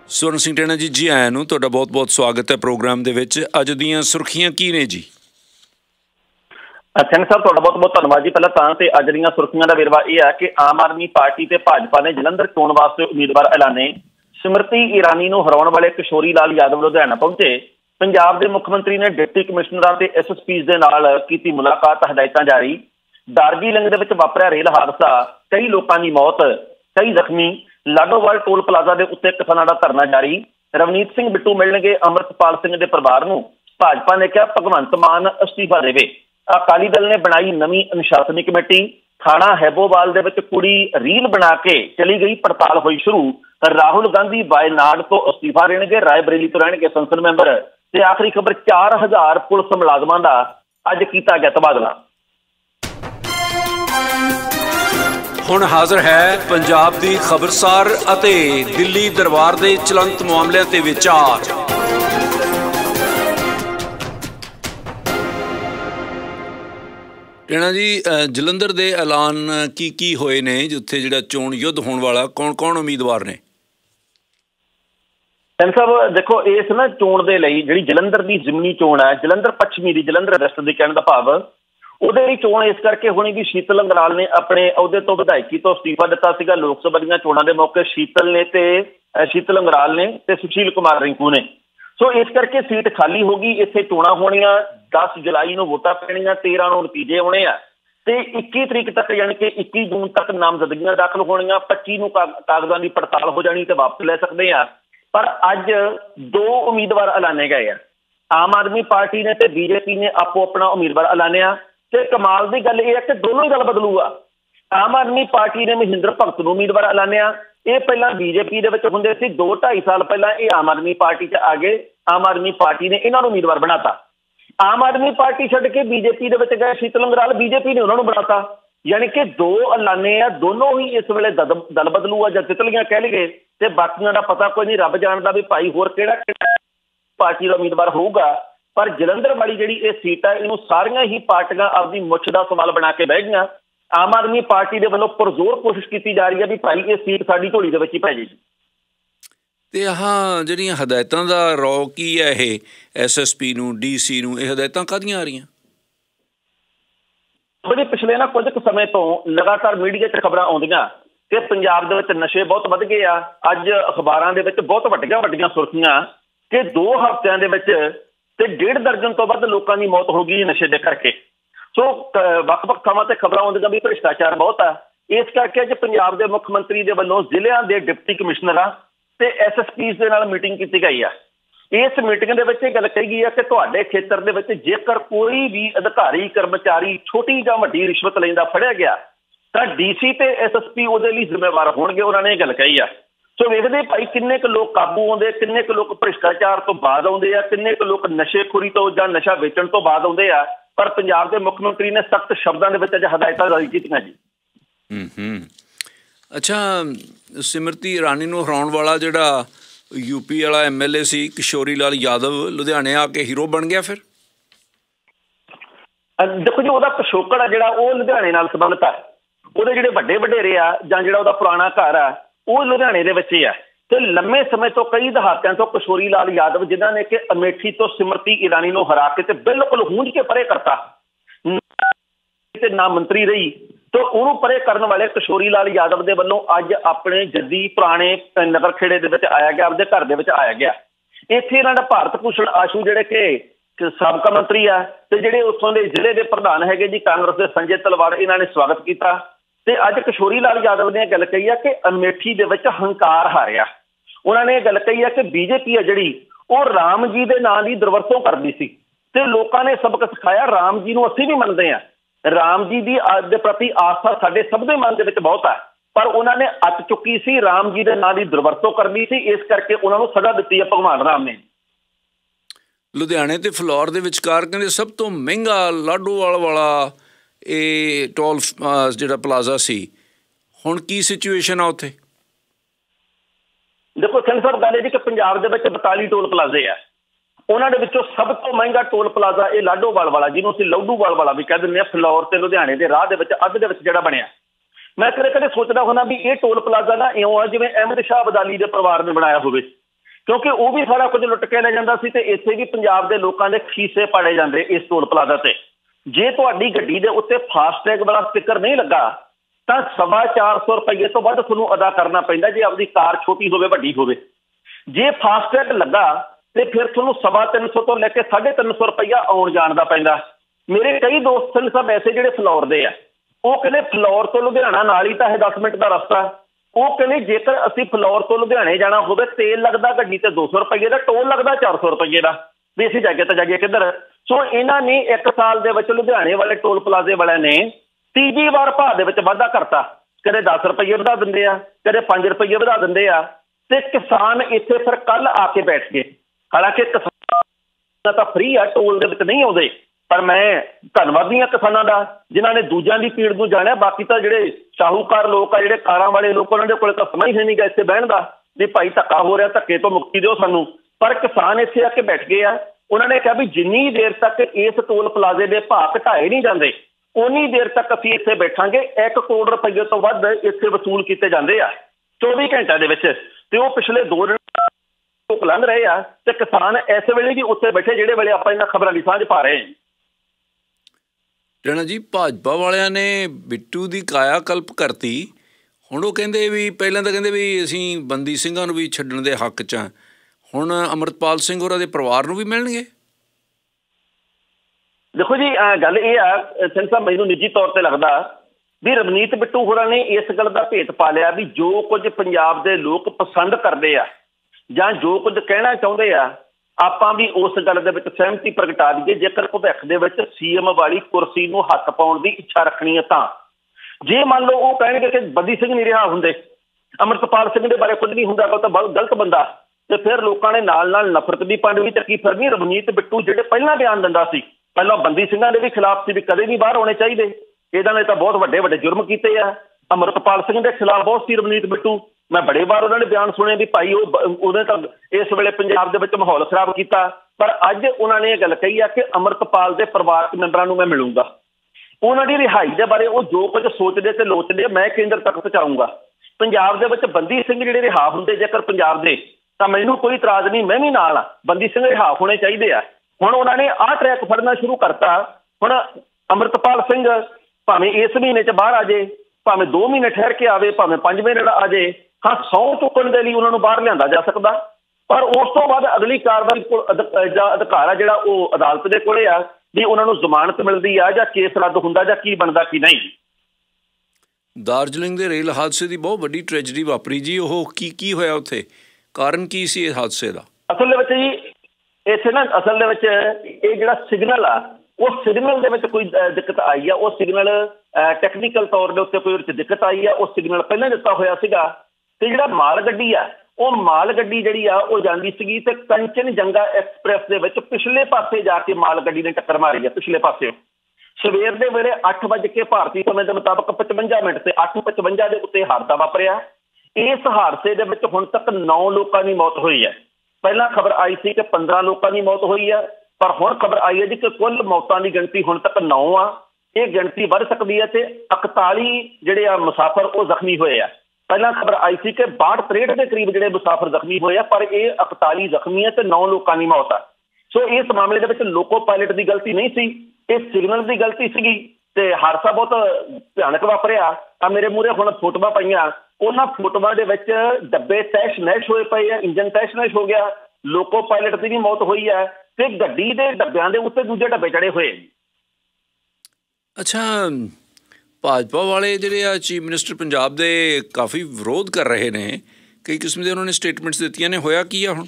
स्वर्ण सिंह टैना जी, जी आया नूं, तुहाडा बहुत बहुत स्वागत है प्रोग्राम दे विच। अज दीयां सुर्खियां की ने जी? ਸਿੰਘ ਸਾਹਿਬ ਤੁਹਾਡਾ ਬਹੁਤ ਬਹੁਤ ਧੰਨਵਾਦ ਜੀ। ਪਹਿਲਾਂ ਤਾਂ ਤੇ ਅੱਜ ਦੀਆਂ ਸੁਰਖੀਆਂ ਦਾ ਵੇਰਵਾ ਇਹ ਹੈ ਕਿ ਆਮ ਆਦਮੀ ਪਾਰਟੀ ਤੇ ਭਾਜਪਾ ਨੇ ਜਲੰਧਰ ਚੋਣ ਵਾਸਤੇ ਉਮੀਦਵਾਰ ਐਲਾਨੇ। ਸਮ੍ਰਿਤੀ ਈਰਾਨੀ ਨੂੰ ਹਰਾਉਣ ਵਾਲੇ ਕਿਸ਼ੋਰੀ ਲਾਲ ਯਾਦਵ ਲੁਧਿਆਣਾ ਪਹੁੰਚੇ। ਪੰਜਾਬ ਦੇ ਮੁੱਖ ਮੰਤਰੀ ਨੇ ਡਿਪਟੀ ਕਮਿਸ਼ਨਰਾਂ ਤੇ ਐਸਐਸਪੀਜ਼ ਦੇ ਨਾਲ ਕੀਤੀ ਮੁਲਾਕਾਤ, ਹਦਾਇਤਾਂ ਜਾਰੀ। ਦਾਰਜੀਲਿੰਗ ਦੇ ਵਿੱਚ ਵਾਪਰਿਆ ਰੇਲ ਹਾਦਸਾ, ਕਈ ਲੋਕਾਂ ਦੀ ਮੌਤ, ਕਈ ਜ਼ਖਮੀ। ਲਾਡੋਵਾਲ ਟੋਲ ਪਲਾਜ਼ਾ ਦੇ ਉੱਤੇ ਕਿਸਾਨਾਂ ਦਾ ਧਰਨਾ ਜਾਰੀ। ਰਵਨੀਤ ਸਿੰਘ ਬਿੱਟੂ ਮਿਲਣਗੇ ਅੰਮ੍ਰਿਤਪਾਲ ਸਿੰਘ ਦੇ ਪਰਿਵਾਰ ਨੂੰ। ਭਾਜਪਾ ਨੇ ਕਿਹਾ ਭਗਵੰਤ ਮਾਨ ਅਸਤੀਫਾ ਦੇਵੇ। ਅਕਾਲੀ ਦਲ ਨੇ ਬਣਾਈ ਨਵੀਂ ਅਨੁਸ਼ਾਸਨੀ ਕਮੇਟੀ। ਥਾਣਾ ਹੈਬੋਵਾਲ ਦੇ ਵਿੱਚ ਕੁੜੀ ਰੀਲ ਬਣਾ ਕੇ ਚਲੀ ਗਈ, ਪੜਤਾਲ ਹੋਈ ਸ਼ੁਰੂ। ਰਾਹੁਲ ਗਾਂਧੀ ਵਾਇਨਾਡ ਤੋਂ ਅਸਤੀਫਾ ਦੇਣਗੇ, ਰਾਏ ਬਰੇਲੀ ਤੋਂ ਰਹਿਣਗੇ ਸੰਸਦ ਮੈਂਬਰ। ਤੇ ਆਖਰੀ ਖਬਰ, 4000 ਪੁਲਿਸ ਮੁਲਾਜ਼ਮਾਂ ਦਾ ਅੱਜ ਕੀਤਾ ਗਿਆ ਤਬਾਦਲਾ। ਹੁਣ ਹਾਜ਼ਰ ਹੈ ਪੰਜਾਬ ਦੀ ਖਬਰਸਾਰ ਅਤੇ ਦਿੱਲੀ ਦਰਬਾਰ ਦੇ ਚਲੰਤ ਮਾਮਲਿਆਂ ਤੇ ਵਿਚਾਰ। ਟੈਣਾ ਜੀ, ਜਲੰਧਰ ਦੇ ਐਲਾਨ ਕੀ ਹੋਏ ਨੇ ਜਿੱਥੇ ਜਿਹੜਾ ਚੋਣ ਯੁੱਧ ਹੋਣ ਵਾਲਾ? ਕੌਣ ਉਮੀਦਵਾਰ ਨੇ? ਸਿੰਘ ਸਾਹਿਬ ਦੇਖੋ, ਇਸ ਨਾ ਚੋਣ ਦੇ ਲਈ ਜਿਹੜੀ ਜਲੰਧਰ ਦੀ ਜ਼ਿਮਨੀ ਚੋਣ ਹੈ, ਜਲੰਧਰ ਪੱਛਮੀ ਦੀ, ਜਲੰਧਰ ਵੈਸਟ ਦੇ ਕਹਿਣ ਦਾ ਭਾਵ, ਉਹਦੇ ਲਈ ਚੋਣ ਇਸ ਕਰਕੇ ਹੋਣੀ ਵੀ ਸ਼ੀਤਲ ਅੰਗਰਾਲ ਨੇ ਆਪਣੇ ਅਹੁਦੇ ਤੋਂ ਵਿਧਾਇਕੀ ਤੋਂ ਅਸਤੀਫਾ ਦਿੱਤਾ ਸੀਗਾ ਲੋਕ ਸਭਾ ਦੀਆਂ ਚੋਣਾਂ ਦੇ ਮੌਕੇ। ਸ਼ੀਤਲ ਅੰਗਰਾਲ ਨੇ ਤੇ ਸੁਸ਼ੀਲ ਕੁਮਾਰ ਰਿੰਕੂ ਨੇ। ਸੋ ਇਸ ਕਰਕੇ ਸੀਟ ਖਾਲੀ ਹੋ ਗਈ। ਇੱਥੇ ਚੋਣਾਂ ਹੋਣੀਆਂ 10 ਜੁਲਾਈ ਨੂੰ, ਵੋਟਾਂ ਪੈਣੀਆਂ 13 ਨੂੰ, ਨਤੀਜੇ ਆਉਣੇ ਆ ਤੇ 21 ਤਰੀਕ ਤੱਕ, ਯਾਨੀ ਕਿ 21 ਜੂਨ ਤੱਕ ਨਾਮਜ਼ਦਗੀਆਂ ਦਾਖਲ ਹੋਣੀਆਂ। 25 ਨੂੰ ਕਾਗਜ਼ਾਂ ਦੀ ਪੜਤਾਲ ਹੋ ਜਾਣੀ ਤੇ ਵਾਪਸ ਲੈ ਸਕਦੇ ਆ। ਪਰ ਅੱਜ 2 ਉਮੀਦਵਾਰ ਐਲਾਨੇ ਗਏ ਆ। ਆਮ ਆਦਮੀ ਪਾਰਟੀ ਨੇ ਤੇ ਬੀਜੇਪੀ ਨੇ ਆਪੋ ਆਪਣਾ ਉਮੀਦਵਾਰ ਐਲਾਨਿਆ। ਤੇ ਕਮਾਲ ਦੀ ਗੱਲ ਇਹ ਹੈ ਕਿ ਦੋਨੋਂ ਹੀ ਗੱਲ ਬਦਲੂ ਆ। ਆਮ ਆਦਮੀ ਪਾਰਟੀ ਨੇ ਮਹਿੰਦਰ ਭਗਤ ਨੂੰ ਉਮੀਦਵਾਰ ਐਲਾਨਿਆ। ਇਹ ਪਹਿਲਾਂ ਬੀਜੇਪੀ ਦੇ ਵਿੱਚ ਹੁੰਦੇ ਸੀ, 2-2.5 ਸਾਲ ਪਹਿਲਾਂ ਇਹ ਆਮ ਆਦਮੀ ਪਾਰਟੀ 'ਚ ਆ ਗਏ। ਆਮ ਆਦਮੀ ਪਾਰਟੀ ਨੇ ਇਹਨਾਂ ਨੂੰ ਉਮੀਦਵਾਰ ਬਣਾਤਾ। ਆਮ ਆਦਮੀ ਪਾਰਟੀ ਛੱਡ ਕੇ ਬੀਜੇਪੀ ਦੇ ਵਿੱਚ ਗਏ ਸ਼ੀਤਲ ਅੰਗਰਾਲ, ਬੀਜੇਪੀ ਨੇ ਉਹਨਾਂ ਨੂੰ ਬਣਾਤਾ। ਯਾਨੀ ਕਿ 2 ਐਲਾਨੇ ਆ, ਦੋਨੋਂ ਹੀ ਇਸ ਵੇਲੇ ਦਲ ਬਦਲੂ ਆ ਜਾਂ ਤਿਤਲੀਆਂ ਕਹਿ ਲਈਏ। ਤੇ ਬਾਕੀਆਂ ਦਾ ਪਤਾ ਕੋਈ ਨਹੀਂ, ਰੱਬ ਜਾਣਦਾ ਵੀ ਭਾਈ ਹੋਰ ਕਿਹੜਾ ਪਾਰਟੀ ਦਾ ਉਮੀਦਵਾਰ ਹੋਊਗਾ। ਪਰ ਜਲੰਧਰ ਵਾਲੀ ਜਿਹੜੀ ਇਹ ਸੀਟ ਹੈ, ਇਹਨੂੰ ਸਾਰੀਆਂ ਹੀ ਪਾਰਟੀਆਂ ਆਪਦੀ ਮੁੱਛ ਦਾ ਸਵਾਲ ਬਣਾ ਕੇ ਬਹਿ ਗਈਆਂ। ਆਮ ਆਦਮੀ ਪਾਰਟੀ ਦੇ ਵੱਲੋਂ ਪੁਰਜ਼ੋਰ ਕੋਸ਼ਿਸ਼ ਕੀਤੀ ਜਾ ਰਹੀ ਹੈ ਵੀ ਭਾਈ ਇਹ ਸੀਟ ਸਾਡੀ ਝੋਲੀ ਦੇ ਵਿੱਚ ਹੀ ਪੈ ਜਾਏਗੀ। ਤੇ ਆਹ ਜਿਹੜੀਆਂ ਹਦਾਇਤਾਂ ਦਾ ਰੌ ਕੀ ਹੈ, ਇਹ ਐਸਐਸਪੀ ਨੂੰ, ਡੀਸੀ ਨੂੰ, ਇਹ ਹਦਾਇਤਾਂ ਕਾਹਦੀਆਂ ਆ ਰਹੀਆਂ? ਬੜੇ ਪਿਛਲੇ ਨਾ ਕੁਝ ਕੁ ਸਮੇਂ ਤੋਂ ਲਗਾਤਾਰ ਮੀਡੀਆ 'ਚ ਖਬਰਾਂ ਆਉਂਦੀਆਂ ਕਿ ਪੰਜਾਬ ਦੇ ਵਿੱਚ ਨਸ਼ੇ ਬਹੁਤ ਵੱਧ ਗਏ ਆ। ਅੱਜ ਅਖਬਾਰਾਂ ਦੇ ਵਿੱਚ ਬਹੁਤ ਵੱਡੀਆਂ ਸੁਰਖੀਆਂ ਕਿ 2 ਹਫ਼ਤਿਆਂ ਦੇ ਵਿੱਚ ਤੇ 1.5 ਦਰਜਨ ਤੋਂ ਵੱਧ ਲੋਕਾਂ ਦੀ ਮੌਤ ਹੋ ਗਈ ਨਸ਼ੇ ਦੇ ਕਰਕੇ। ਸੋ ਵੱਖ-ਵੱਖ ਥਾਵਾਂ ਤੇ ਖਬਰਾਂ ਆਉਂਦੀਆਂ ਵੀ ਭ੍ਰਿਸ਼ਟਾਚਾਰ ਬਹੁਤ ਆ। ਇਸ ਕਰਕੇ ਅੱਜ ਪੰਜਾਬ ਦੇ ਮੁੱਖ ਮੰਤਰੀ ਦੇ ਵੱਲੋਂ ਜ਼ਿਲ੍ਹਿਆਂ ਦੇ ਡਿਪਟੀ ਕਮਿਸ਼ਨਰਾਂ ਤੇ ਐਸਐਸਪੀਜ਼ ਦੇ ਨਾਲ ਮੀਟਿੰਗ ਕੀਤੀ ਗਈ ਆ। ਇਸ ਮੀਟਿੰਗ ਦੇ ਵਿੱਚ ਇਹ ਗੱਲ ਕਹੀ ਗਈ ਆ ਕਿ ਤੁਹਾਡੇ ਖੇਤਰ ਦੇ ਵਿੱਚ ਜੇਕਰ ਕੋਈ ਵੀ ਅਧਿਕਾਰੀ, ਕਰਮਚਾਰੀ ਛੋਟੀ ਜਾਂ ਵੱਡੀ ਰਿਸ਼ਵਤ ਲੈਂਦਾ ਫੜਿਆ ਗਿਆ ਤਾਂ ਡੀਸੀ ਤੇ ਐਸਐਸਪੀ ਉਹਦੇ ਲਈ ਜ਼ਿੰਮੇਵਾਰ ਹੋਣਗੇ। ਉਹਨਾਂ ਨੇ ਇਹ ਗੱਲ ਕਹੀ ਆ। ਸੋ ਵੇਖਦੇ ਭਾਈ ਕਿੰਨੇ ਕੁ ਲੋਕ ਕਾਬੂ ਆਉਂਦੇ, ਕਿੰਨੇ ਕੁ ਲੋਕ ਭ੍ਰਿਸ਼ਟਾਚਾਰ ਤੋਂ ਬਾਅਦ ਆਉਂਦੇ ਆ, ਕਿੰਨੇ ਕੁ ਲੋਕ ਨਸ਼ੇਖੋਰੀ ਤੋਂ ਜਾਂ ਨਸ਼ਾ ਵੇਚਣ ਤੋਂ ਬਾਅਦ ਆਉਂਦੇ ਆ। ਪਰ ਪੰਜਾਬ ਦੇ ਮੁੱਖ ਮੰਤਰੀ ਨੇ ਸਖਤ ਸ਼ਬਦਾਂ ਦੇ ਵਿੱਚ ਅੱਜ ਹਦਾਇਤਾਂ ਜਾਰੀ ਕੀਤੀਆਂ ਜੀ। ਅੱਛਾ, ਸਮ੍ਰਿਤੀ ਈਰਾਨੀ ਨੂੰ ਹਰਾਉਣ ਵਾਲਾ ਜਿਹੜਾ ਯੂਪੀ ਵਾਲਾ ਐਮਐਲਏ ਸੀ ਕਿਸ਼ੋਰੀ ਲਾਲ ਯਾਦਵ, ਲੁਧਿਆਣੇ ਆ ਕੇ ਹੀਰੋ ਬਣ ਗਿਆ ਫਿਰ? ਦੇਖੋ ਜੀ, ਉਹਦਾ ਪਿਛੋਕੜ ਆ ਜਿਹੜਾ ਉਹ ਲੁਧਿਆਣੇ ਨਾਲ ਸੰਬੰਧਿਤ ਹੈ। ਉਹਦੇ ਜਿਹੜੇ ਵੱਡੇ ਵਡੇਰੇ ਆ ਜਾਂ ਜਿਹੜਾ ਉਹਦਾ ਪੁਰਾਣਾ ਘਰ ਆ ਉਹ ਲੁਧਿਆਣੇ ਦੇ ਵਿੱਚ ਹੀ ਆ। ਤੇ ਲੰਮੇ ਸਮੇਂ ਤੋਂ, ਕਈ ਦਹਾਕਿਆਂ ਤੋਂ ਕਿਸ਼ੋਰੀ ਲਾਲ ਯਾਦਵ ਜਿਨ੍ਹਾਂ ਨੇ ਕਿ ਅਮੇਠੀ ਤੋਂ ਸਮ੍ਰਿਤੀ ਈਰਾਨੀ ਨੂੰ ਹਰਾ ਕੇ ਤੇ ਬਿਲਕੁਲ ਹੂੰਝ ਕੇ ਪਰੇ ਕਰਤਾ ਤੇ ਨਾ ਮੰਤਰੀ ਰਹੀ, ਤੇ ਉਹਨੂੰ ਪਰੇ ਕਰਨ ਵਾਲੇ ਕਿਸ਼ੋਰੀ ਲਾਲ ਯਾਦਵ ਦੇ ਵੱਲੋਂ ਅੱਜ ਆਪਣੇ ਜੱਦੀ ਪੁਰਾਣੇ ਨਗਰ ਖੇੜੇ ਦੇ ਵਿੱਚ ਆਇਆ ਗਿਆ, ਆਪਦੇ ਘਰ ਦੇ ਵਿੱਚ ਆਇਆ ਗਿਆ। ਇੱਥੇ ਇਹਨਾਂ ਦਾ ਭਾਰਤ ਭੂਸ਼ਣ ਆਸ਼ੂ ਜਿਹੜੇ ਕਿ ਸਾਬਕਾ ਮੰਤਰੀ ਆ ਤੇ ਜਿਹੜੇ ਉੱਥੋਂ ਦੇ ਜ਼ਿਲ੍ਹੇ ਦੇ ਪ੍ਰਧਾਨ ਹੈਗੇ ਜੀ ਕਾਂਗਰਸ ਦੇ ਸੰਜੇ ਤਲਵਾੜ, ਇਹਨਾਂ ਨੇ ਸਵਾਗਤ ਕੀਤਾ। ਤੇ ਅੱਜ ਕਿਸ਼ੋਰੀ ਲਾਲ ਯਾਦਵ ਨੇ ਇਹ ਗੱਲ ਕਹੀ ਆ ਕਿ ਅਮੇਠੀ ਦੇ ਵਿੱਚ ਹੰਕਾਰ ਹਾਰਿਆ। ਉਹਨਾਂ ਨੇ ਇਹ ਗੱਲ ਕਹੀ ਆ ਕਿ ਬੀਜੇਪੀ ਆ ਜਿਹੜੀ ਉਹ ਰਾਮ ਜੀ ਦੇ ਨਾਂ ਦੀ ਦੁਰਵਰਤੋਂ ਕਰਦੀ ਸੀ ਤੇ ਲੋਕਾਂ ਨੇ ਸਬਕ ਸਿਖਾਇਆ। ਰਾਮ ਜੀ ਨੂੰ ਅਸੀਂ ਵੀ ਮੰਨਦੇ ਹਾਂ, ਰਾਮ ਜੀ ਦੀ ਦੇ ਪ੍ਰਤੀ ਆਸਥਾ ਸਾਡੇ ਸਭ ਦੇ ਮਨ ਦੇ ਵਿੱਚ ਬਹੁਤ ਹੈ, ਪਰ ਉਹਨਾਂ ਨੇ ਅੱਤ ਚੁੱਕੀ ਸੀ, ਰਾਮ ਜੀ ਦੇ ਨਾਂ ਦੀ ਦੁਰਵਰਤੋਂ ਕਰਨੀ ਸੀ। ਇਸ ਕਰਕੇ ਉਹਨਾਂ ਨੂੰ ਸਜ਼ਾ ਦਿੱਤੀ ਹੈ ਭਗਵਾਨ ਰਾਮ ਨੇ। ਲੁਧਿਆਣੇ ਤੇ ਫਲੋਰ ਦੇ ਵਿਚਕਾਰ ਕਹਿੰਦੇ ਸਭ ਤੋਂ ਮਹਿੰਗਾ ਲਾਡੋਵਾਲ ਵਾਲਾ ਇਹ ਟੋਲ ਜਿਹੜਾ ਪਲਾਜ਼ਾ ਸੀ, ਹੁਣ ਕੀ ਸਿਚੁਏਸ਼ਨ ਆ ਉੱਥੇ? ਦੇਖੋ ਸਿੰਘ ਸਾਹਿਬ, ਗੱਲ ਇਹ ਜੀ ਕਿ ਪੰਜਾਬ ਦੇ ਵਿੱਚ 42 ਟੋਲ ਪਲਾਜ਼ੇ ਆ। ਉਹਨਾਂ ਦੇ ਵਿੱਚੋਂ ਸਭ ਤੋਂ ਮਹਿੰਗਾ ਟੋਲ ਪਲਾਜ਼ਾ ਇਹ ਲਾਡੋਵਾਲ ਵਾਲਾ, ਜਿਹਨੂੰ ਅਸੀਂ ਲੌਡੂਵਾਲ ਵਾਲਾ ਵੀ ਕਹਿ ਦਿੰਦੇ ਹਾਂ, ਫਲੋਰ ਤੇ ਲੁਧਿਆਣੇ ਦੇ ਰਾਹ ਦੇ ਵਿੱਚ ਅੱਧ ਦੇ ਵਿੱਚ ਜਿਹੜਾ ਬਣਿਆ। ਮੈਂ ਕਦੇ ਕਦੇ ਸੋਚਦਾ ਹੁੰਦਾ ਵੀ ਇਹ ਟੋਲ ਪਲਾਜ਼ਾ ਨਾ ਇਉਂ ਆ ਜਿਵੇਂ ਅਹਿਮਦ ਸ਼ਾਹ ਅਬਦਾਲੀ ਦੇ ਪਰਿਵਾਰ ਨੇ ਬਣਾਇਆ ਹੋਵੇ। ਕਿਉਂਕਿ ਉਹ ਵੀ ਸਾਰਾ ਕੁਝ ਲੁੱਟ ਕੇ ਲੈ ਜਾਂਦਾ ਸੀ ਤੇ ਇੱਥੇ ਵੀ ਪੰਜਾਬ ਦੇ ਲੋਕਾਂ ਦੇ ਖੀਸੇ ਪਾੜੇ ਜਾਂਦੇ ਇਸ ਟੋਲ ਪਲਾਜ਼ਾ ਤੇ। ਜੇ ਤੁਹਾਡੀ ਗੱਡੀ ਦੇ ਉੱਤੇ ਫਾਸਟੈਗ ਵਾਲਾ ਸਟਿੱਕਰ ਨਹੀਂ ਲੱਗਾ ਤਾਂ 450 ਰੁਪਏ ਤੋਂ ਵੱਧ ਤੁਹਾਨੂੰ ਅਦਾ ਕਰਨਾ ਪੈਂਦਾ ਜੇ ਆਪਦੀ ਕਾਰ ਛੋਟੀ ਹੋਵੇ ਵੱਡੀ ਹੋਵੇ। ਜੇ ਫਾਸਟੈਗ ਲੱਗਾ ਤੇ ਫਿਰ ਤੁਹਾਨੂੰ 350 ਤੋਂ ਲੈ ਕੇ 350 ਰੁਪਇਆ ਆਉਣ ਜਾਣ ਦਾ ਪੈਂਦਾ। ਮੇਰੇ ਕਈ ਦੋਸਤ ਨੇ ਸਭ ਐਸੇ ਜਿਹੜੇ ਫਲੋਰ ਦੇ ਆ, ਉਹ ਕਹਿੰਦੇ ਫਲੋਰ ਤੋਂ ਲੁਧਿਆਣਾ ਨਾਲ ਹੀ ਤਾਂ ਇਹ 10 ਮਿੰਟ ਦਾ ਰਸਤਾ। ਉਹ ਕਹਿੰਦੇ ਜੇਕਰ ਅਸੀਂ ਫਲੋਰ ਤੋਂ ਲੁਧਿਆਣੇ ਜਾਣਾ ਹੋਵੇ ਤੇਲ ਲੱਗਦਾ ਗੱਡੀ ਤੇ 200 ਰੁਪਏ ਦਾ, ਟੋਲ ਲੱਗਦਾ 400 ਰੁਪਏ ਦਾ, ਵੀ ਅਸੀਂ ਜਾਗੇ ਤਾਂ ਜਾਗੇ ਕਿੱਧਰ। ਸੋ ਇਹਨਾਂ ਨੇ 1 ਸਾਲ ਦੇ ਵਿੱਚ ਲੁਧਿਆਣੇ ਵਾਲੇ ਟੋਲ ਪਲਾਜ਼ੇ ਵਾਲਿਆਂ ਨੇ ਤੀਜੀ ਵਾਰ ਭਾਅ ਦੇ ਵਿੱਚ ਵਾਧਾ ਕਰਤਾ। ਕਦੇ 10 ਰੁਪਏ ਵਧਾ ਦਿੰਦੇ ਆ, ਕਦੇ 5 ਰੁਪਏ ਵਧਾ ਦਿੰਦੇ ਆ ਤੇ ਕਿਸਾਨ ਇੱਥੇ ਫਿਰ ਕੱਲ ਆ ਕੇ ਬੈਠ ਗਏ। ਹਾਲਾਂਕਿ ਕਿਸਾਨ ਤਾਂ ਫ੍ਰੀ ਆ, ਟੋਲ ਦੇ ਵਿੱਚ ਨਹੀਂ ਆਉਂਦੇ, ਪਰ ਮੈਂ ਧੰਨਵਾਦੀ ਹਾਂ ਕਿਸਾਨਾਂ ਦਾ ਜਿਨ੍ਹਾਂ ਨੇ ਦੂਜਿਆਂ ਦੀ ਪੀੜ ਨੂੰ ਜਾਣਿਆ। ਬਾਕੀ ਤਾਂ ਜਿਹੜੇ ਸ਼ਾਹੂਕਾਰ ਲੋਕ ਆ, ਜਿਹੜੇ ਕਾਰਾਂ ਵਾਲੇ ਲੋਕ, ਉਹਨਾਂ ਦੇ ਕੋਲ ਤਾਂ ਸਮਾਂ ਹੀ ਨਹੀਂ ਗਾ ਇੱਥੇ ਬਹਿਣ ਦਾ ਵੀ ਭਾਈ ਧੱਕਾ ਹੋ ਰਿਹਾ, ਧੱਕੇ ਤੋਂ ਮੁਕਤੀ ਦਿਓ ਸਾਨੂੰ। ਪਰ ਕਿਸਾਨ ਇੱਥੇ ਆ ਕੇ ਬੈਠ ਗਏ ਆ। ਉਹਨਾਂ ਨੇ ਕਿਹਾ ਵੀ ਜਿੰਨੀ ਦੇਰ ਤੱਕ ਇਸ ਟੋਲ ਪਲਾਜ਼ੇ ਦੇ ਭਾਅ ਘਟਾਏ ਨਹੀਂ ਜਾਂਦੇ ਉਨੀ ਦੇਰ ਤੱਕ ਅਸੀਂ ਇੱਥੇ ਬੈਠਾਂਗੇ। 1 ਕਰੋੜ ਰੁਪਏ ਤੋਂ ਵੱਧ ਇੱਥੇ ਵਸੂਲ ਕੀਤੇ ਜਾਂਦੇ ਆ 24 ਘੰਟਿਆਂ ਦੇ ਵਿੱਚ, ਤੇ ਉਹ ਪਿਛਲੇ 2 ਦਿਨ ਲੰਘ ਰਹੇ ਆ ਤੇ ਕਿਸਾਨ ਇਸ ਵੇਲੇ ਵੀ ਉੱਥੇ ਬੈਠੇ ਜਿਹੜੇ ਵੇਲੇ ਆਪਾਂ ਇਹਨਾਂ ਖਬਰਾਂ ਦੀ ਸਾਂਝ ਪਾ ਰਹੇ ਹਾਂ। ਰਾਣਾ ਜੀ, ਭਾਜਪਾ ਵਾਲਿਆਂ ਨੇ ਬਿੱਟੂ ਦੀ ਕਾਇਆ ਕਲਪ ਕਰਤੀ। ਹੁਣ ਉਹ ਕਹਿੰਦੇ ਵੀ ਪਹਿਲਾਂ ਤਾਂ ਕਹਿੰਦੇ ਵੀ ਅਸੀਂ ਬੰਦੀ ਸਿੰਘਾਂ ਨੂੰ ਵੀ ਛੱਡਣ ਦੇ ਹੱਕ 'ਚ ਹਾਂ, ਹੁਣ ਅੰਮ੍ਰਿਤਪਾਲ ਸਿੰਘ ਹੋਰਾਂ ਦੇ ਪਰਿਵਾਰ ਨੂੰ ਵੀ ਮਿਲਣਗੇ। ਦੇਖੋ ਜੀ, ਗੱਲ ਇਹ ਆ ਸਿੰਘ ਸਾਹਿਬ, ਮੈਨੂੰ ਨਿੱਜੀ ਤੌਰ ਤੇ ਲੱਗਦਾ ਵੀ ਰਵਨੀਤ ਬਿੱਟੂ ਹੋਰਾਂ ਨੇ ਇਸ ਗੱਲ ਦਾ ਭੇਤ ਪਾ ਲਿਆ ਵੀ ਜੋ ਕੁਝ ਪੰਜਾਬ ਦੇ ਲੋਕ ਪਸੰਦ ਕਰਦੇ ਆ ਜਾਂ ਜੋ ਕੁਝ ਕਹਿਣਾ ਚਾਹੁੰਦੇ ਆ ਆਪਾਂ ਵੀ ਉਸ ਗੱਲ ਦੇ ਵਿੱਚ ਸਹਿਮਤੀ ਪ੍ਰਗਟਾ ਦਈਏ। ਜੇਕਰ ਭਵਿੱਖ ਦੇ ਵਿੱਚ ਸੀਐਮ ਵਾਲੀ ਕੁਰਸੀ ਨੂੰ ਹੱਥ ਪਾਉਣ ਦੀ ਇੱਛਾ ਰੱਖਣੀ ਹੈ ਤਾਂ ਜੇ ਮੰਨ ਲਓ ਉਹ ਕਹਿਣਗੇ ਕਿ ਬੰਦੀ ਸਿੰਘ ਨਹੀਂ ਰਿਹਾ ਹੁੰਦੇ, ਅੰਮ੍ਰਿਤਪਾਲ ਸਿੰਘ ਦੇ ਬਾਰੇ ਕੁਝ ਨਹੀਂ ਹੁੰਦਾ, ਉਹ ਤਾਂ ਬਹੁਤ ਗਲਤ ਬੰਦਾ, ਤੇ ਫਿਰ ਲੋਕਾਂ ਨੇ ਨਾਲ ਨਾਲ ਨਫ਼ਰਤ ਦੀ ਪੰਡ ਵੀ ਚੱਕੀ ਫਿਰਨੀ। ਰਵਨੀਤ ਬਿੱਟੂ ਜਿਹੜੇ ਪਹਿਲਾਂ ਬਿਆਨ ਦਿੰਦਾ ਸੀ, ਪਹਿਲਾਂ ਬੰਦੀ ਸਿੰਘਾਂ ਦੇ ਵੀ ਖਿਲਾਫ ਸੀ ਵੀ ਕਦੇ ਨਹੀਂ ਬਾਹਰ ਆਉਣੇ ਚਾਹੀਦੇ, ਇਹਨਾਂ ਨੇ ਤਾਂ ਬਹੁਤ ਵੱਡੇ ਵੱਡੇ ਜੁਰਮ ਕੀਤੇ ਆ। ਅੰਮ੍ਰਿਤਪਾਲ ਸਿੰਘ ਦੇ ਖਿਲਾਫ ਬਹੁਤ ਸੀ ਰਵਨੀਤ ਬਿੱਟੂ, ਮੈਂ ਬੜੇ ਵਾਰ ਉਹਨਾਂ ਨੇ ਬਿਆਨ ਸੁਣੇ ਵੀ ਭਾਈ ਉਹਨੇ ਤਾਂ ਇਸ ਵੇਲੇ ਪੰਜਾਬ ਦੇ ਵਿੱਚ ਮਾਹੌਲ ਖਰਾਬ ਕੀਤਾ। ਪਰ ਅੱਜ ਉਹਨਾਂ ਨੇ ਇਹ ਗੱਲ ਕਹੀ ਆ ਕਿ ਅੰਮ੍ਰਿਤਪਾਲ ਦੇ ਪਰਿਵਾਰਕ ਮੈਂਬਰਾਂ ਨੂੰ ਮੈਂ ਮਿਲੂੰਗਾ, ਉਹਨਾਂ ਦੀ ਰਿਹਾਈ ਦੇ ਬਾਰੇ ਉਹ ਜੋ ਕੁਝ ਸੋਚਦੇ ਤੇ ਲੋਚਦੇ ਮੈਂ ਕੇਂਦਰ ਤੱਕ ਪਹੁੰਚਾਊਂਗਾ। ਪੰਜਾਬ ਦੇ ਵਿੱਚ ਬੰਦੀ ਸਿੰਘ ਜਿਹੜੇ ਰਿਹਾ ਹੁੰਦੇ ਜੇਕਰ ਪੰਜਾਬ ਦੇ, ਤਾਂ ਮੈਨੂੰ ਕੋਈ ਇਤਰਾਜ਼ ਨਹੀਂ, ਮੈਂ ਵੀ ਨਾਲ ਆ, ਬੰਦੀ ਸਿੰਘ ਰਿਹਾ ਹੋਣੇ ਚਾਹੀਦੇ ਆ। ਹੁਣ ਉਹਨਾਂ ਨੇ ਆਹ ਟਰੈਕ ਫੜਨਾ ਸ਼ੁਰੂ ਕਰਤਾ। ਹੁਣ ਅੰਮ੍ਰਿਤਪਾਲ ਸਿੰਘ ਭਾਵੇਂ ਇਸ ਮਹੀਨੇ 'ਚ ਬਾਹਰ ਆ ਜੇ, ਭਾਵੇਂ 2 ਮਹੀਨੇ ਠਹਿਰ ਕੇ ਆਵੇ, ਭਾਵੇਂ 5 ਮਹੀਨੇ ਆ ਜੇ, ਹਾਂ ਸਹੁੰ ਚੁੱਕਣ ਦੇ ਲਈ ਉਹਨਾਂ ਨੂੰ ਬਾਹਰ ਲਿਆਂਦਾ ਜਾ ਸਕਦਾ। ਪਰ ਉਸ ਤੋਂ ਬਾਅਦ ਅਗਲੀ ਕਾਰਵਾਈ ਜਾਂ ਅਧਿਕਾਰ ਆ ਜਿਹੜਾ ਉਹ ਅਦਾਲਤ ਦੇ ਕੋਲੇ ਆ ਵੀ ਉਹਨਾਂ ਨੂੰ ਜ਼ਮਾਨਤ ਮਿਲਦੀ ਆ ਜਾਂ ਕੇਸ ਰੱਦ ਹੁੰਦਾ ਜਾਂ ਕੀ ਬਣਦਾ ਕੀ ਨਹੀਂ। ਦਾਰਜਲਿੰਗ ਦੇ ਰੇਲ ਹਾਦਸੇ ਦੀ ਬਹੁਤ ਵੱਡੀ ਟ੍ਰੈਜਡੀ ਵਾਪਰੀ ਜੀ, ਉਹ ਕੀ ਹੋਇਆ ਉੱਥੇ, ਕਾਰਨ ਕੀ ਸੀ ਇਸ ਹਾਦਸੇ ਦਾ? ਅਸਲ ਦੇ ਵਿੱਚ ਜੀ ਇੱਥੇ ਨਾ ਅਸਲ ਦੇ ਵਿੱਚ ਇਹ ਜਿਹੜਾ ਸਿਗਨਲ ਆ, ਉਹ ਸਿਗਨਲ ਦੇ ਵਿੱਚ ਕੋਈ ਦਿੱਕਤ ਆਈ ਆ। ਉਹ ਸਿਗਨਲ ਟੈਕਨੀਕਲ ਤੌਰ ਦੇ ਉੱਤੇ ਕੋਈ ਦਿੱਕਤ ਆਈ ਆ। ਉਹ ਸਿਗਨਲ ਪਹਿਲਾਂ ਦਿੱਤਾ ਹੋਇਆ ਸੀਗਾ ਤੇ ਜਿਹੜਾ ਮਾਲ ਗੱਡੀ ਆ, ਉਹ ਮਾਲ ਗੱਡੀ ਜਿਹੜੀ ਆ ਉਹ ਜਾਂਦੀ ਸੀਗੀ ਤੇ ਕੰਚਨਜੰਗਾ ਐਕਸਪ੍ਰੈਸ ਦੇ ਵਿੱਚ ਪਿਛਲੇ ਪਾਸੇ ਜਾ ਕੇ ਮਾਲ ਗੱਡੀ ਨੇ ਟੱਕਰ ਮਾਰੀ ਆ ਪਿਛਲੇ ਪਾਸੇ। ਸਵੇਰ ਦੇ ਵੇਲੇ 8 ਵਜੇ ਕੇ ਭਾਰਤੀ ਸਮੇਂ ਦੇ ਮੁਤਾਬਕ 55 ਮਿੰਟ ਤੇ 8:55 ਦੇ ਉੱਤੇ ਹਾਦਸਾ ਵਾਪਰਿਆ। ਇਸ ਹਾਦਸੇ ਦੇ ਵਿੱਚ ਹੁਣ ਤੱਕ 9 ਲੋਕਾਂ ਦੀ ਮੌਤ ਹੋਈ ਹੈ। ਪਹਿਲਾਂ ਖਬਰ ਆਈ ਸੀ ਕਿ 15 ਲੋਕਾਂ ਦੀ ਮੌਤ ਹੋਈ ਹੈ, ਪਰ ਹੁਣ ਖਬਰ ਆਈ ਹੈ ਜੀ ਕਿ ਕੁੱਲ ਮੌਤਾਂ ਦੀ ਗਿਣਤੀ ਹੁਣ ਤੱਕ 9 ਆ। ਇਹ ਗਿਣਤੀ ਵੱਧ ਸਕਦੀ ਹੈ ਤੇ 41 ਜਿਹੜੇ ਆ ਮੁਸਾਫਰ ਉਹ ਜ਼ਖਮੀ ਹੋਏ ਆ। ਪਹਿਲਾਂ ਖਬਰ ਆਈ ਸੀ ਕਿ 62-63 ਦੇ ਕਰੀਬ ਜਿਹੜੇ ਮੁਸਾਫਰ ਜ਼ਖਮੀ ਹੋਏ ਆ, ਪਰ ਇਹ 41 ਜ਼ਖਮੀ ਹੈ ਤੇ 9 ਲੋਕਾਂ ਦੀ ਮੌਤ ਆ। ਸੋ ਇਸ ਮਾਮਲੇ ਦੇ ਵਿੱਚ ਲੋਕੋ ਪਾਇਲਟ ਦੀ ਗਲਤੀ ਨਹੀਂ ਸੀ, ਇਹ ਸਿਗਨਲ ਦੀ ਗਲਤੀ ਸੀਗੀ ਤੇ ਹਾਦਸਾ ਬਹੁਤ ਭਿਆਨਕ ਵਾਪਰਿਆ। ਆ ਮੇਰੇ ਮੂਹਰੇ ਹੁਣ ਫੋਟੋਆਂ ਪਈਆਂ, ਉਹਨਾਂ ਫੋਟੋਆਂ ਦੇ ਵਿੱਚ ਡੱਬੇ ਤਹਿਸ਼ ਨਹਿਸ਼ ਹੋਏ ਪਏ ਆ, ਇੰਜਨ ਤਹਿਸ਼ ਨਹਿਸ਼ ਹੋ ਗਿਆ, ਲੋਕੋ ਪਾਇਲਟ ਦੀ ਵੀ ਮੌਤ ਹੋਈ ਹੈ ਤੇ ਗੱਡੀ ਦੇ ਡੱਬਿਆਂ ਦੇ ਉੱਤੇ ਦੂਜੇ ਡੱਬੇ ਚੜੇ ਹੋਏ। ਅੱਛਾ, ਭਾਜਪਾ ਵਾਲੇ ਜਿਹੜੇ ਆ ਚੀਫ ਮਿਨਿਸਟਰ ਪੰਜਾਬ ਦੇ ਕਾਫੀ ਵਿਰੋਧ ਕਰ ਰਹੇ ਨੇ, ਕਈ ਕਿਸਮ ਦੇ ਉਹਨਾਂ ਨੇ ਸਟੇਟਮੈਂਟਸ ਦਿੱਤੀਆਂ ਨੇ, ਹੋਇਆ ਕੀ ਆ ਹੁਣ?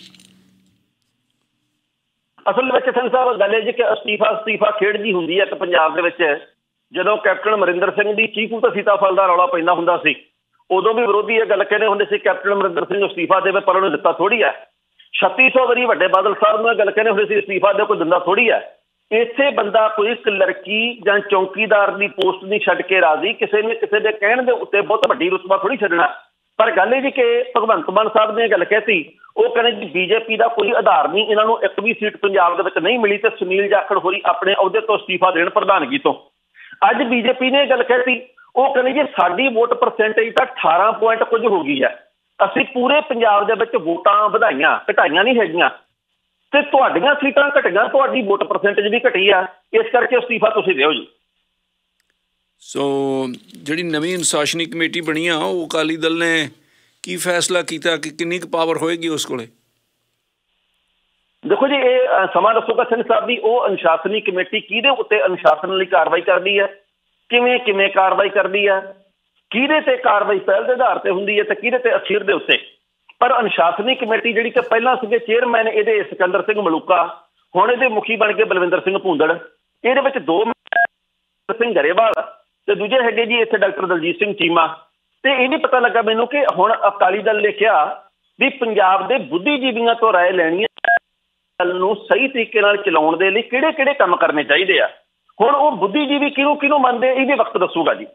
ਅਸਲ ਵਿੱਚ ਸਿੰਘ ਸਾਹਿਬ ਗੱਲ ਇਹ ਜੀ ਕਿ ਅਸਤੀਫਾ ਖੇਡ ਜੀ ਹੁੰਦੀ ਹੈ ਕਿ ਪੰਜਾਬ ਦੇ ਵਿੱਚ ਜਦੋਂ ਕੈਪਟਨ ਅਮਰਿੰਦਰ ਸਿੰਘ ਦੀ ਚੀਕੂ ਤੇ ਸੀਤਾਫਲ ਦਾ ਰੌਲਾ ਪੈਂਦਾ ਹੁੰਦਾ ਸੀ, ਉਦੋਂ ਵੀ ਵਿਰੋਧੀ ਇਹ ਗੱਲ ਕਹਿੰਦੇ ਹੁੰਦੇ ਸੀ ਕੈਪਟਨ ਅਮਰਿੰਦਰ ਸਿੰਘ ਅਸਤੀਫਾ ਦੇਵੇ, ਪਰ ਉਹਨੇ ਦਿੱਤਾ ਥੋੜ੍ਹੀ ਹੈ। 3600 ਵਾਰੀ ਵੱਡੇ ਬਾਦਲ ਸਾਹਿਬ ਨੂੰ ਇਹ ਗੱਲ ਕਹਿੰਦੇ ਹੁੰਦੇ ਸੀ ਅਸਤੀਫਾ ਦੇ, ਕੋਈ ਦਿੰਦਾ ਥੋੜ੍ਹੀ ਹੈ। ਇੱਥੇ ਬੰਦਾ ਕੋਈ ਕਲਰਕੀ ਜਾਂ ਚੌਂਕੀਦਾਰ ਦੀ ਪੋਸਟ ਨਹੀਂ ਛੱਡ ਕੇ ਰਾਜ਼ੀ, ਕਿਸੇ ਨੇ ਕਿਸੇ ਦੇ ਕਹਿਣ ਦੇ ਉੱਤੇ ਬਹੁਤ ਵੱਡੀ ਰੁਤਬਾ ਥੋੜ੍ਹੀ ਛੱਡਣਾ। ਪਰ ਗੱਲ ਇਹ ਜੀ ਕਿ ਭਗਵੰਤ ਮਾਨ ਸਾਹਿਬ ਨੇ ਗੱਲ ਕਹਿਤੀ, ਉਹ ਕਹਿੰਦੇ ਜੀ ਬੀਜੇਪੀ ਦਾ ਕੋਈ ਆਧਾਰ ਨਹੀਂ, ਇਹਨਾਂ ਨੂੰ ਇੱਕ ਵੀ ਸੀਟ ਪੰਜਾਬ ਦੇ ਵਿੱਚ ਨਹੀਂ ਮਿਲੀ ਤੇ ਸੁਨੀਲ ਜਾਖੜ ਹੋਰੀ ਆਪਣੇ ਅਹੁਦੇ ਤੋਂ ਅਸਤੀਫਾ ਦੇਣ ਪ੍ਰਧਾਨਗੀ ਤੋਂ। ਅੱਜ ਬੀਜੇਪੀ ਨੇ ਇਹ ਗੱਲ ਕਹਿਤੀ, ਉਹ ਕਹਿੰਦੇ ਜੀ ਸਾਡੀ ਵੋਟ ਪਰਸੈਂਟੇਜ ਤਾਂ 18 ਪੁਆਇੰਟ ਕੁਝ ਹੋ ਗਈ ਹੈ ਅਸੀਂ ਪੂਰੇ ਪੰਜਾਬ ਦੇ ਵਿੱਚ ਵੋਟਾਂ ਵਧਾਈਆਂ, ਘਟਾਈਆਂ ਨਹੀਂ ਹੈਗੀਆਂ, ਤੇ ਤੁਹਾਡੀਆਂ ਸੀਟਾਂ ਘਟੀਆਂ, ਤੁਹਾਡੀ ਵੋਟ ਪਰਸੈਂਟੇਜ ਵੀ ਘਟੀ ਆ, ਇਸ ਕਰਕੇ ਅਸਤੀਫਾ ਤੁਸੀਂ ਦਿਓ ਜੀ। ਸੋ ਜਿਹੜੀ ਨਵੀਂ ਅਨੁਸ਼ਾਸਨੀ ਕਮੇਟੀ ਬਣੀ ਆ, ਉਹ ਅਕਾਲੀ ਦਲ ਨੇ ਕੀ ਫੈਸਲਾ ਕੀਤਾ ਕਿ ਕਿੰਨੀ ਕੁ ਪਾਵਰ ਹੋਏਗੀ ਉਸ ਕੋਲੇ? ਦੇਖੋ ਜੀ, ਇਹ ਸਮਾਂ ਦੱਸੂਗਾ ਸਿੰਘ ਸਾਹਿਬ ਵੀ ਉਹ ਅਨੁਸ਼ਾਸਨੀ ਕਮੇਟੀ ਕਿਹਦੇ ਉੱਤੇ ਅਨੁਸ਼ਾਸਨ ਲਈ ਕਾਰਵਾਈ ਕਰਦੀ ਹੈ, ਕਿਵੇਂ ਕਾਰਵਾਈ ਕਰਦੀ ਹੈ, ਕਿਹਦੇ ਤੇ ਕਾਰਵਾਈ ਪਹਿਲ ਦੇ ਆਧਾਰ ਤੇ ਹੁੰਦੀ ਹੈ ਤੇ ਕਿਹਦੇ ਤੇ ਅਖੀਰ ਦੇ ਉੱਤੇ। ਪਰ ਅਨੁਸ਼ਾਸਨੀ ਕਮੇਟੀ ਜਿਹੜੀ ਕਿ ਪਹਿਲਾਂ ਸੀਗੇ ਚੇਅਰਮੈਨ ਇਹਦੇ ਸਿਕੰਦਰ ਸਿੰਘ ਮਲੂਕਾ, ਹੁਣ ਇਹਦੇ ਮੁਖੀ ਬਣ ਕੇ ਬਲਵਿੰਦਰ ਸਿੰਘ ਭੂੰਦੜ, ਇਹਦੇ ਵਿੱਚ 2 ਸਿੰਘ ਗਰੇਵਾਲ ਤੇ ਦੂਜੇ ਹੈਗੇ ਜੀ ਇੱਥੇ ਡਾਕਟਰ ਦਲਜੀਤ ਸਿੰਘ ਚੀਮਾ। ਤੇ ਇਹ ਨਹੀਂ ਪਤਾ ਲੱਗਾ ਮੈਨੂੰ ਕਿ ਹੁਣ ਅਕਾਲੀ ਦਲ ਨੇ ਕਿਹਾ ਵੀ ਪੰਜਾਬ ਦੇ ਬੁੱਧੀਜੀਵੀਆਂ ਤੋਂ ਰਾਏ ਲੈਣੀ ਹੈ, ਗੱਲ ਨੂੰ ਸਹੀ ਤਰੀਕੇ ਨਾਲ ਚਲਾਉਣ ਦੇ ਲਈ ਕਿਹੜੇ ਕੰਮ ਕਰਨੇ ਚਾਹੀਦੇ ਆ। ਹੁਣ ਉਹ ਬੁੱਧੀਜੀਵੀ ਕਿਹਨੂੰ ਮੰਨਦੇ, ਇਹਦੇ ਵਕਤ ਦੱਸੂਗਾ ਜੀ।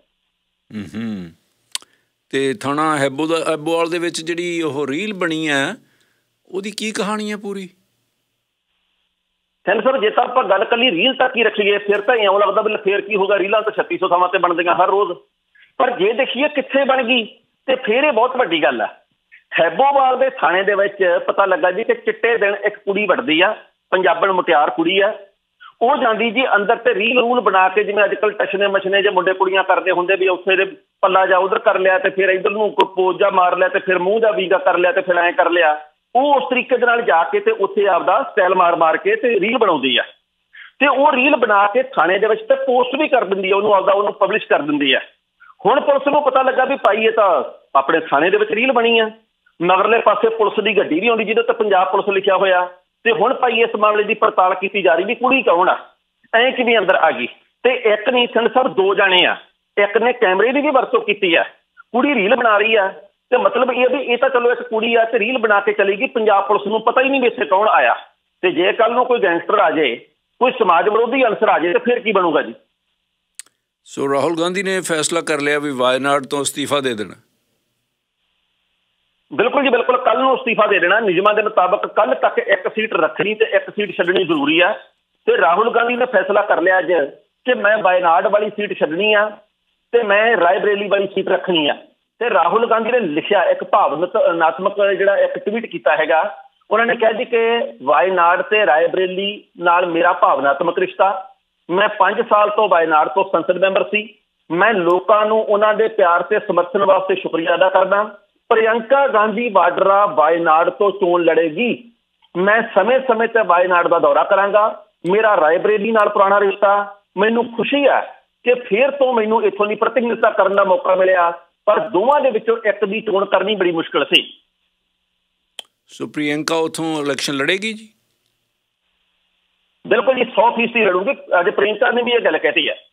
ਤੇ ਥਾਣਾ ਹੈਬੋਵਾਲ ਦੇ ਵਿੱਚ ਜਿਹੜੀ ਉਹ ਰੀਲ ਬਣੀ ਹੈ, ਉਹਦੀ ਕੀ ਕਹਾਣੀ ਹੈ ਪੂਰੀ? ਸਰ, ਜੇ ਤਾਂ ਆਪਾਂ ਗੱਲ ਕੱਲੀ ਰੀਲ ਤੱਕ ਹੀ ਰੱਖੀਏ ਫਿਰ ਤਾਂ ਇਉਂ ਲੱਗਦਾ ਵੀ ਫੇਰ ਕੀ ਹੋਗਾ, ਰੀਲਾਂ ਤਾਂ 3600 ਥਾਵਾਂ ਤੇ ਬਣਦੀਆਂ ਹਰ ਰੋਜ਼। ਪਰ ਜੇ ਦੇਖੀਏ ਕਿੱਥੇ ਬਣ ਗਈ ਤੇ ਫਿਰ ਇਹ ਬਹੁਤ ਵੱਡੀ ਗੱਲ ਹੈ। ਹੈਬੋਵਾਲ ਦੇ ਥਾਣੇ ਦੇ ਵਿੱਚ ਪਤਾ ਲੱਗਾ ਜੀ ਕਿ ਚਿੱਟੇ ਦਿਨ ਇੱਕ ਕੁੜੀ ਵੜਦੀ ਆ, ਪੰਜਾਬਣ ਮੁਟਿਆਰ ਕੁੜੀ ਆ, ਉਹ ਜਾਂਦੀ ਜੀ ਅੰਦਰ ਤੇ ਰੀਲ ਰੂਲ ਬਣਾ ਕੇ, ਜਿਵੇਂ ਅੱਜ ਕੱਲ੍ਹ ਟਸ਼ਨੇ ਮਸ਼ਨੇ ਜੇ ਮੁੰਡੇ ਕੁੜੀਆਂ ਕਰਦੇ ਹੁੰਦੇ ਵੀ ਉੱਥੇ ਦੇ ਪੱਲਾ ਜਾ ਉਧਰ ਕਰ ਲਿਆ ਤੇ ਫਿਰ ਇੱਧਰ ਨੂੰ ਪੋਜ ਜਾ ਮਾਰ ਲਿਆ ਤੇ ਫਿਰ ਮੂੰਹ ਦਾ ਵੀਗਾ ਕਰ ਲਿਆ ਤੇ ਫਿਰ ਐਂ ਕਰ ਲਿਆ, ਉਹ ਉਸ ਤਰੀਕੇ ਦੇ ਨਾਲ ਜਾ ਕੇ ਤੇ ਉੱਥੇ ਆਪਦਾ ਸਟਾਈਲ ਮਾਰ ਕੇ ਤੇ ਰੀਲ ਬਣਾਉਂਦੀ ਆ। ਤੇ ਉਹ ਰੀਲ ਬਣਾ ਕੇ ਥਾਣੇ ਦੇ ਵਿੱਚ ਤੇ ਪੋਸਟ ਵੀ ਕਰ ਦਿੰਦੀ ਆ, ਉਹਨੂੰ ਪਬਲਿਸ਼ ਕਰ ਦਿੰਦੀ ਆ। ਹੁਣ ਪੁਲਿਸ ਨੂੰ ਪਤਾ ਲੱਗਾ ਵੀ ਭਾਈ ਇਹ ਤਾਂ ਆਪਣੇ ਥਾਣੇ ਦੇ ਵਿੱਚ ਰੀਲ ਬਣੀ ਆ। ਮਗਰਲੇ ਪਾਸੇ ਪੁਲਿਸ ਦੀ ਗੱਡੀ ਵੀ ਆਉਂਦੀ ਜਿਹਦੇ ਉੱਤੇ ਪੰਜਾਬ ਪੁਲਿਸ ਲਿਖਿਆ ਹੋਇਆ, ਤੇ ਹੁਣ ਭਾਈ ਇਸ ਮਾਮਲੇ ਦੀ ਪੜਤਾਲ ਕੀਤੀ ਜਾ ਰਹੀ ਵੀ ਕੁੜੀ ਕੌਣ ਆ, ਐਂ ਕਿਵੇਂ ਅੰਦਰ ਆ ਗਈ। ਤੇ ਇੱਕ ਨਹੀਂ ਸਰ 2 ਜਾਣੇ ਆ, ਇੱਕ ਨੇ ਕੈਮਰੇ ਦੀ ਵੀ ਵਰਤੋਂ ਕੀਤੀ ਆ, ਕੁੜੀ ਰੀਲ ਬਣਾ ਰਹੀ ਆ। ਤੇ ਮਤਲਬ ਇਹ ਵੀ ਇਹ ਤਾਂ ਚਲੋ ਇੱਕ ਕੁੜੀ ਆ ਤੇ ਰੀਲ ਬਣਾ ਕੇ ਚਲੀ ਗਈ, ਪੰਜਾਬ ਪੁਲਿਸ ਨੂੰ ਪਤਾ ਹੀ ਨਹੀਂ ਵੀ ਇੱਥੇ ਕੌਣ ਆਇਆ। ਤੇ ਜੇ ਕੱਲ ਨੂੰ ਕੋਈ ਗੈਂਗਸਟਰ ਆ ਜਾਏ, ਕੋਈ ਸਮਾਜ ਵਿਰੋਧੀ ਅਨਸਰ ਆ ਜਾਏ, ਤੇ ਫਿਰ ਕੀ ਬਣੂਗਾ ਜੀ। ਸੋ ਰਾਹੁਲ ਗਾਂਧੀ ਨੇ ਫੈਸਲਾ ਕਰ ਲਿਆ ਵੀ ਵਾਇਨਾਡ ਤੋਂ ਅਸਤੀਫਾ ਦੇ ਦੇਣਾ। ਬਿਲਕੁਲ ਜੀ, ਬਿਲਕੁਲ, ਕੱਲ ਨੂੰ ਅਸਤੀਫਾ ਦੇ ਦੇਣਾ। ਨਿਯਮਾਂ ਦੇ ਮੁਤਾਬਕ ਕੱਲ ਤੱਕ 1 ਸੀਟ ਰੱਖਣੀ ਤੇ 1 ਸੀਟ ਛੱਡਣੀ ਜ਼ਰੂਰੀ ਆ। ਤੇ ਰਾਹੁਲ ਗਾਂਧੀ ਨੇ ਫੈਸਲਾ ਕਰ ਲਿਆ ਅੱਜ ਕਿ ਮੈਂ ਵਾਇਨਾਡ ਵਾਲੀ ਸੀਟ ਛੱਡਣੀ ਆ ਤੇ ਮੈਂ ਰਾਏਬਰੇਲੀ ਵਾਲੀ ਸੀਟ ਰੱਖਣੀ ਆ। ਤੇ ਰਾਹੁਲ ਗਾਂਧੀ ਨੇ ਲਿਖਿਆ ਇੱਕ ਭਾਵਨਾਤਮਕ ਜਿਹੜਾ ਇੱਕ ਟਵੀਟ ਕੀਤਾ ਹੈਗਾ, ਉਹਨਾਂ ਨੇ ਕਿਹਾ ਜੀ ਕਿ ਵਾਇਨਾਡ ਤੇ ਰਾਏਬਰੇਲੀ ਨਾਲ ਮੇਰਾ ਭਾਵਨਾਤਮਕ ਰਿਸ਼ਤਾ, ਮੈਂ 5 ਸਾਲ ਤੋਂ ਵਾਇਨਾਡ ਤੋਂ ਸੰਸਦ ਮੈਂਬਰ ਸੀ, ਮੈਂ ਲੋਕਾਂ ਨੂੰ ਉਹਨਾਂ ਦੇ ਪਿਆਰ ਤੇ ਸਮਰਥਨ ਵਾਸਤੇ ਸ਼ੁਕਰੀਆ ਅਦਾ ਕਰਦਾ। ਪ੍ਰਿਯੰਕਾ ਗਾਂਧੀ ਵਾਡਰਾ ਵਾਇਨਾਡ ਤੋਂ ਚੋਣ ਲੜੇਗੀ, ਮੈਂ ਸਮੇਂ ਤੇ ਵਾਇਨਾਡ ਦਾ ਦੌਰਾ ਕਰਾਂਗਾ। ਮੇਰਾ ਰਾਏਬਰੇਲੀ ਨਾਲ ਪੁਰਾਣਾ ਰਿਸ਼ਤਾ, ਮੈਨੂੰ ਖੁਸ਼ੀ ਹੈ ਕਿ ਫਿਰ ਤੋਂ ਮੈਨੂੰ ਇੱਥੋਂ ਦੀ ਪ੍ਰਤੀਨਿਧਤਾ ਕਰਨ ਦਾ ਮੌਕਾ ਮਿਲਿਆ, ਪਰ ਦੋਵਾਂ ਦੇ ਵਿੱਚੋਂ ਇੱਕ ਦੀ ਚੋਣ ਕਰਨੀ ਬੜੀ ਮੁਸ਼ਕਿਲ ਸੀ। ਸੋ ਪ੍ਰਿਯੰਕਾ ਉੱਥੋਂ ਇਲੈਕਸ਼ਨ ਲੜੇਗੀ ਜੀ? ਬਿਲਕੁਲ ਜੀ, 100% ਲੜੂਗੀ। ਅੱਜ ਪ੍ਰਿਯੰਕਾ ਨੇ ਵੀ ਇਹ ਗੱਲ ਕਹਿਤੀ ਹੈ।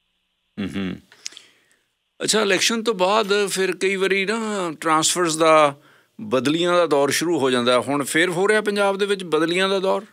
ਅੱਛਾ, ਇਲੈਕਸ਼ਨ ਤੋਂ ਬਾਅਦ ਫਿਰ ਕਈ ਵਾਰੀ ਨਾ ਟਰਾਂਸਫਰਸ ਦਾ, ਬਦਲੀਆਂ ਦਾ ਦੌਰ ਸ਼ੁਰੂ ਹੋ ਜਾਂਦਾ। ਹੁਣ ਫਿਰ ਹੋ ਰਿਹਾ ਪੰਜਾਬ ਦੇ ਵਿੱਚ ਬਦਲੀਆਂ ਦਾ ਦੌਰ?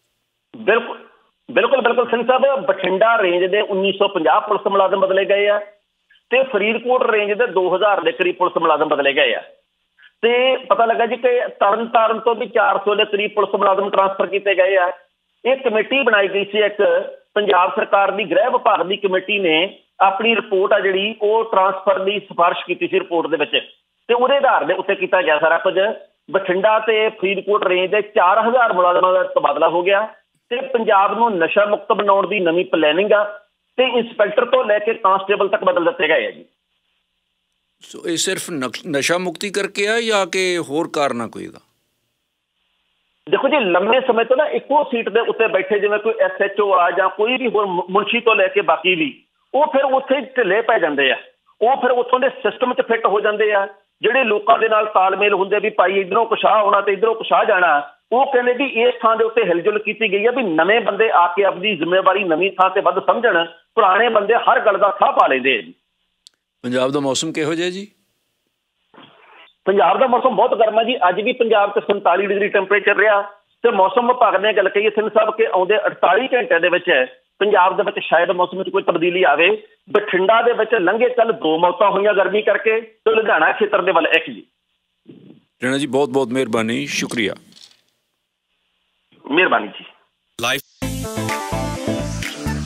ਬਿਲਕੁਲ ਸਿੰਘ ਸਾਹਿਬ, ਬਠਿੰਡਾ ਰੇਂਜ ਦੇ 1950 ਪੁਲਿਸ ਮੁਲਾਜ਼ਮ ਬਦਲੇ ਗਏ ਆ ਤੇ ਫਰੀਦਕੋਟ ਰੇਂਜ ਦੇ 2000 ਦੇ ਕਰੀਬ ਪੁਲਿਸ ਮੁਲਾਜ਼ਮ ਬਦਲੇ ਗਏ ਆ। ਤੇ ਪਤਾ ਲੱਗਾ ਜੀ ਕਿ ਤਰਨਤਾਰਨ ਤੋਂ ਵੀ 400 ਦੇ ਕਰੀਬ ਪੁਲਿਸ ਮੁਲਾਜ਼ਮ ਟਰਾਂਸਫਰ ਕੀਤੇ ਗਏ ਆ। ਇਹ ਕਮੇਟੀ ਬਣਾਈ ਗਈ ਸੀ, ਇੱਕ ਪੰਜਾਬ ਸਰਕਾਰ ਦੀ ਗ੍ਰਹਿ ਵਿਭਾਗ ਦੀ ਕਮੇਟੀ ਨੇ ਆਪਣੀ ਰਿਪੋਰਟ ਆ ਜਿਹੜੀ ਉਹ ਟਰਾਂਸਫਰ ਦੀ ਸਿਫਾਰਿਸ਼ ਕੀਤੀ ਸੀ ਰਿਪੋਰਟ ਦੇ ਵਿੱਚ, ਤੇ ਉਹਦੇ ਆਧਾਰ ਦੇ ਉੱਤੇ ਕੀਤਾ ਗਿਆ ਸਾਰਾ ਕੁਝ। ਬਠਿੰਡਾ ਤੇ ਫਰੀਦਕੋਟ ਰੇਂਜ ਦੇ 4000 ਮੁਲਾਜ਼ਮਾਂ ਦਾ ਤਬਾਦਲਾ ਹੋ ਗਿਆ ਤੇ ਪੰਜਾਬ ਨੂੰ ਨਸ਼ਾ ਮੁਕਤ ਬਣਾਉਣ ਦੀ ਨਵੀਂ ਪਲੈਨਿੰਗ ਆ ਤੇ ਇੰਸਪੈਕਟਰ ਤੋਂ ਲੈ ਕੇ ਕਾਂਸਟੇਬਲ ਤੱਕ ਬਦਲ ਦਿੱਤੇ ਗਏ ਆ ਜੀ। ਸੋ ਇਹ ਸਿਰਫ ਨਸ਼ਾ ਮੁਕਤੀ ਕਰਕੇ ਆ ਜਾਂ ਕਿ ਹੋਰ ਕਾਰਨ ਆ ਕੋਈ ਦਾ? ਦੇਖੋ ਜੀ, ਲੰਮੇ ਸਮੇਂ ਤੋਂ ਨਾ ਇੱਕੋ ਸੀਟ ਦੇ ਉੱਤੇ ਬੈਠੇ, ਜਿਵੇਂ ਕੋਈ SHO ਆ ਜਾਂ ਕੋਈ ਵੀ ਹੋਰ ਮੁਨਸ਼ੀ ਤੋਂ ਲੈ ਕੇ ਬਾਕੀ ਵੀ, ਉਹ ਫਿਰ ਉੱਥੇ ਢਿੱਲੇ ਪੈ ਜਾਂਦੇ ਆ। ਉਹ ਫਿਰ ਉੱਥੋਂ ਦੇ ਸਿਸਟਮ 'ਚ ਫਿੱਟ ਹੋ ਜਾਂਦੇ ਆ। ਜਿਹੜੇ ਲੋਕਾਂ ਦੇ ਨਾਲ ਤਾਲਮੇਲ ਹੁੰਦੇ ਵੀ ਭਾਈ ਇੱਧਰੋਂ ਕੁਛ ਆ ਹੋਣਾ ਤੇ ਇੱਧਰੋਂ ਕੁਛ ਆ ਜਾਣਾ, ਉਹ ਕਹਿੰਦੇ ਵੀ ਇਸ ਥਾਂ ਦੇ ਉੱਤੇ ਹਿਲਜੁਲ ਕੀਤੀ ਗਈ ਹੈ ਵੀ ਨਵੇਂ ਬੰਦੇ ਆ ਕੇ ਆਪਣੀ ਜ਼ਿੰਮੇਵਾਰੀ ਨਵੀਂ ਥਾਂ ਤੇ ਵੱਧ ਸਮਝਣ, ਪੁਰਾਣੇ ਬੰਦੇ ਹਰ ਗੱਲ ਦਾ ਥਾਹ ਪਾ ਲੈਂਦੇ ਆ ਜੀ। ਪੰਜਾਬ ਦਾ ਮੌਸਮ ਕਿਹੋ ਜਿਹਾ ਜੀ? ਪੰਜਾਬ ਦਾ ਮੌਸਮ ਬਹੁਤ ਗਰਮ ਹੈ ਜੀ। ਅੱਜ ਵੀ ਪੰਜਾਬ 'ਚ 47 ਡਿਗਰੀ ਟੈਂਪਰੇਚਰ ਰਿਹਾ ਤੇ ਮੌਸਮ ਵਿਭਾਗ ਨੇ ਗੱਲ ਕਹੀ ਸਿੰਘ ਸਾਹਿਬ ਕਿ ਆਉਂਦੇ 48 ਘੰਟਿਆਂ ਦੇ ਵਿੱਚ ਪੰਜਾਬ ਦੇ ਵਿੱਚ ਸ਼ਾਇਦ ਮੌਸਮ ਵਿੱਚ ਕੋਈ ਤਬਦੀਲੀ ਆਵੇ। ਬਠਿੰਡਾ ਦੇ ਵਿੱਚ ਲੰਘੇ ਕੱਲ 2 ਮੌਤਾਂ ਹੋਈਆਂ ਗਰਮੀ ਕਰਕੇ ਤੇ ਲੁਧਿਆਣਾ ਖੇਤਰ ਦੇ ਵੱਲ 1 ਜੀ। ਰਣਾ ਜੀ, ਬਹੁਤ ਬਹੁਤ ਮਿਹਰਬਾਨੀ, ਸ਼ੁਕਰੀਆ। ਮਿਹਰਬਾਨੀ ਜੀ।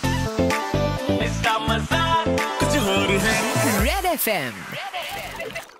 Red FM